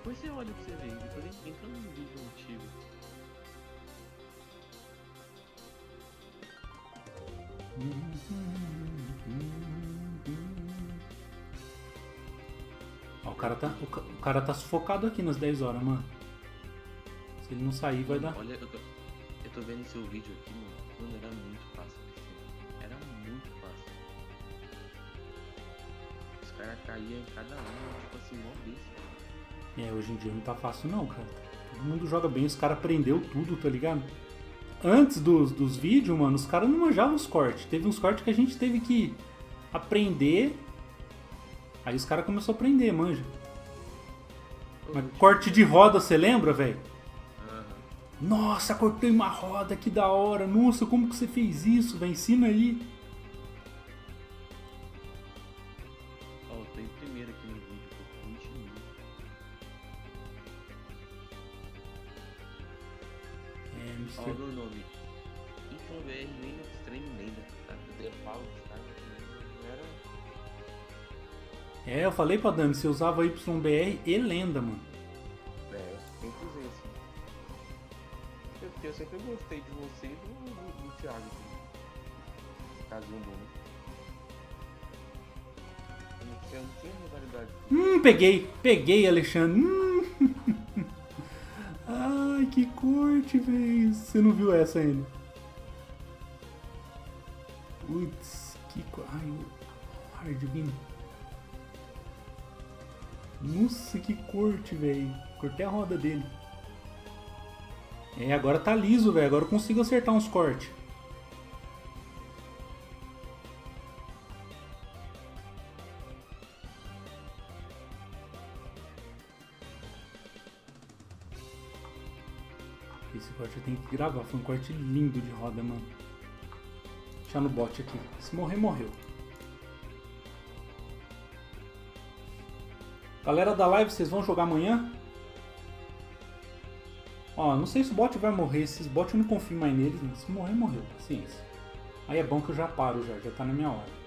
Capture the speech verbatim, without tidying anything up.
Depois você olha pra você ver, depois entra entra no vídeo antigo. Ó, o cara tá, o, ca- o cara tá sufocado aqui nas dez horas, mano. Se ele não sair, vai dar. Olha, eu tô, eu tô vendo seu vídeo aqui, mano. Mano, era muito fácil. Assim. Era muito fácil. Os caras caíam em cada um, tipo assim, mó besta. É, hoje em dia não tá fácil não, cara. Todo mundo joga bem, os caras aprendeu tudo, tá ligado? Antes dos, dos vídeos, mano, os caras não manjavam os cortes. Teve uns cortes que a gente teve que aprender. Aí os caras começaram a aprender, manja. Mas corte de roda, você lembra, velho? Aham. Nossa, cortei uma roda, que da hora. Nossa, como que você fez isso, velho? Ensina aí. Ó, eu tô em primeiro aqui no vídeo, tô com vinte mil. É, Ó, mister o meu nome. YFlowBR nem no Extreme Lenda, tá? Eu falo dos caras, não era. É, eu falei pra Dani, você usava Y B R e lenda, mano. É, eu sempre usei assim. Eu, porque eu sempre gostei de você e do, do, do Thiago. Assim. Casinho bom, né? Eu não, eu não tinha rivalidade. Hum, peguei, peguei, Alexandre. Hum. Ai, que corte, velho. Você não viu essa ainda? Putz, que corte. Ai, o Hardwin. Nossa, que corte, velho. Cortei a roda dele. É, agora tá liso, velho. Agora eu consigo acertar uns cortes. Esse corte eu tenho que gravar. Foi um corte lindo de roda, mano. Deixar no bot aqui. Se morrer, morreu. Galera da live, vocês vão jogar amanhã? Ó, não sei se o bot vai morrer. Esses bots eu não confio mais neles. Mas se morrer, morreu. Paciência. Aí é bom que eu já paro já. Já tá na minha hora.